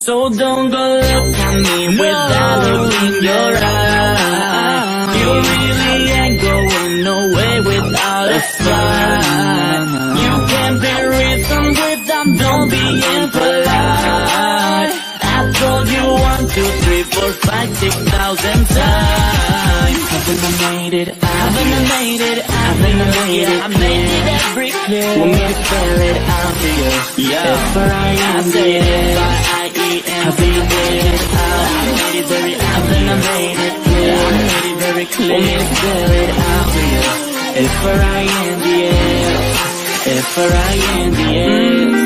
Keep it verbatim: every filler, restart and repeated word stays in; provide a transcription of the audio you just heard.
So don't go look at me with that look in your eye. You really ain't going nowhere without a fight. You can't be reasoned with, I'm not being polite. I told you one, two, three, four, five, six thousand times. Haven't I made it? Haven't I made it? Haven't I made it? I made it every clear. Want me to spell it out to you? Yeah. F R I N D S. Haven't I made it? I made it very. Haven't I made it? Yeah. I made it very clear. Want me to spell it out to you? F R I N D S. F R I N D S.